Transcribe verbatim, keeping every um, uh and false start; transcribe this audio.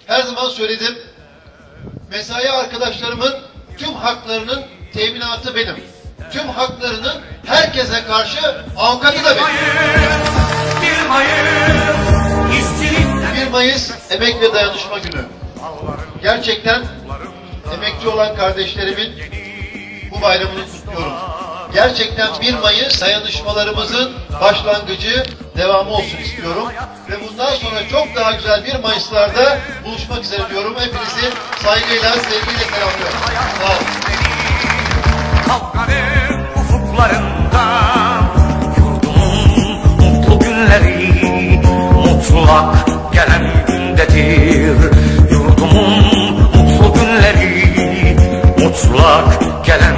Her zaman söyledim. Mesai arkadaşlarımın tüm haklarının teminatı benim. Tüm haklarının herkese karşı avukatı da benim. bir Mayıs Emek ve Dayanışma Günü. Gerçekten emekli olan kardeşlerimin bu bayramını kutluyorum. Gerçekten bir Mayıs dayanışmalarımızın başlangıcı, devamı olsun istiyorum. Ve bundan sonra çok daha güzel bir Mayıs'larda buluşmak üzere diyorum. Hepinizi saygıyla, sevgiyle selamlıyorum. Sağ olun. Kavganın ufuklarında yurdumun mutlu günleri mutlak gelen gündedir. Yurdumun mutlu günleri mutlak gelen